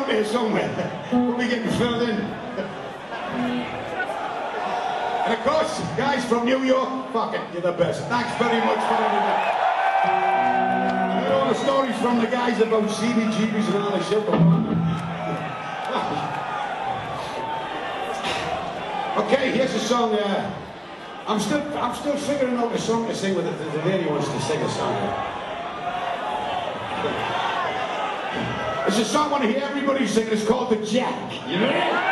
out there somewhere. We'll be getting filled in. And of course, guys from New York, fuck it, you're the best. Thanks very much for everything. I heard all the stories from the guys about CBGBs and all the shit. Okay, here's a song. I'm still figuring out a song to sing with it. The lady wants to sing a song. It's a song I want to hear everybody sing. It's called The Jack. You ready?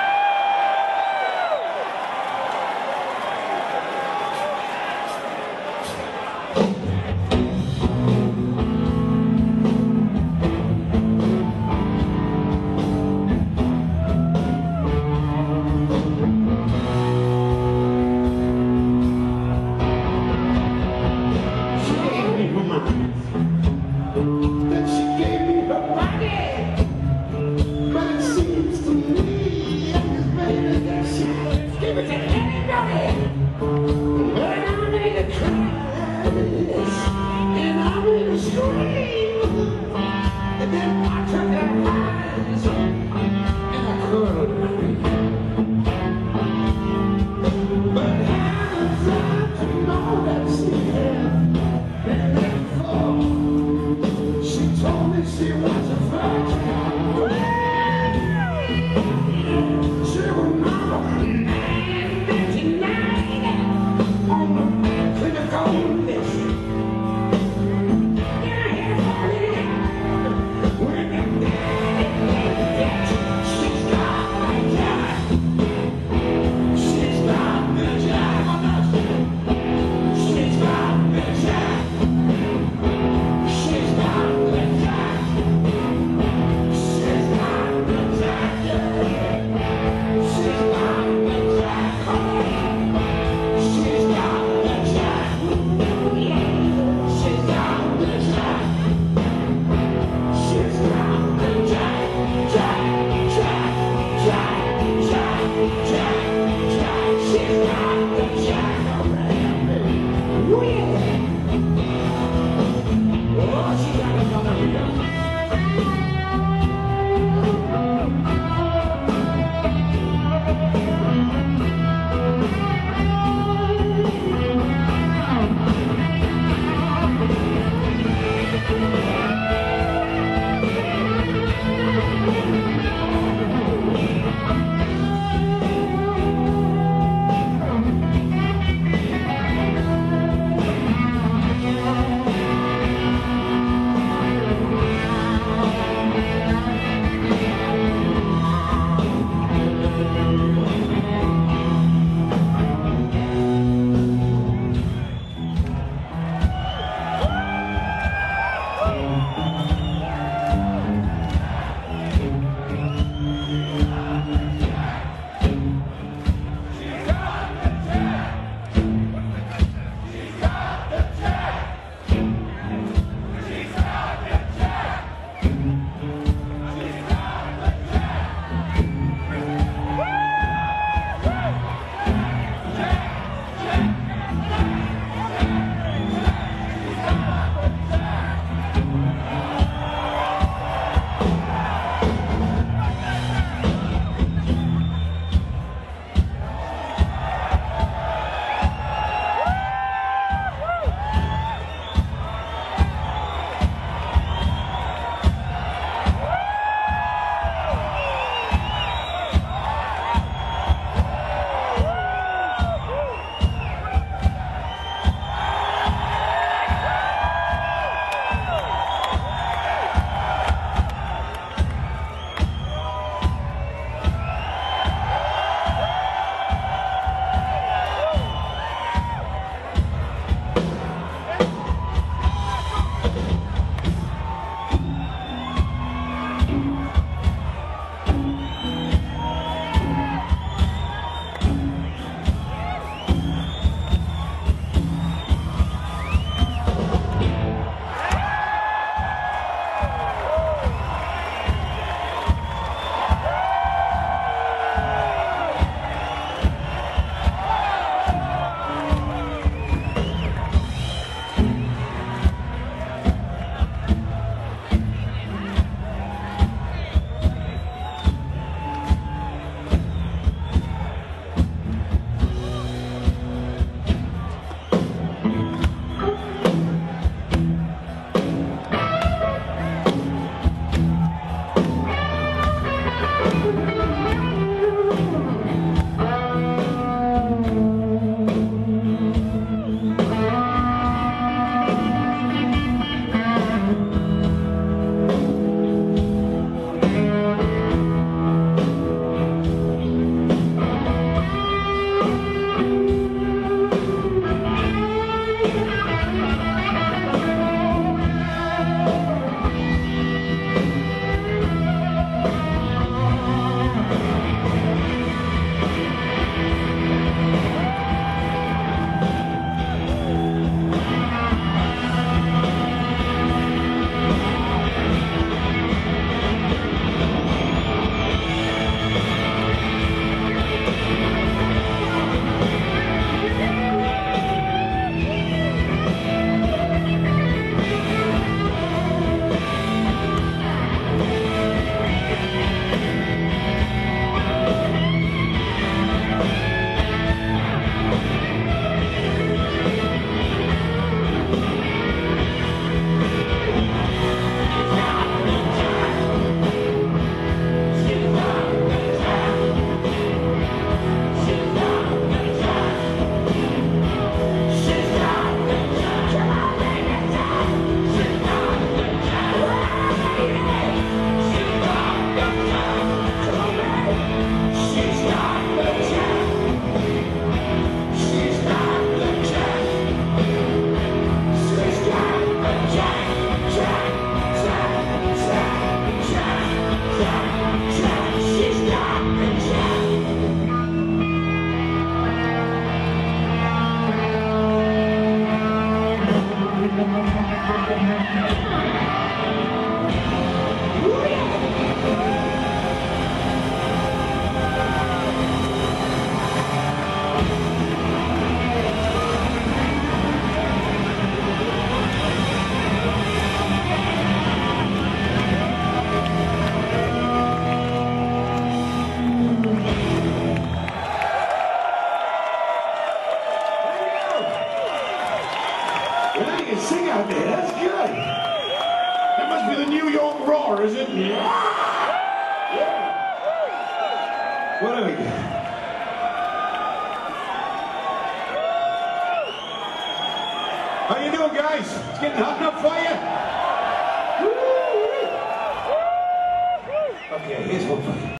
Well, you can sing out there. That's good. That must be the New York roar, is it? Yeah. What do we get? How you doing, guys? It's getting hot enough for you? Okay, here's one for you.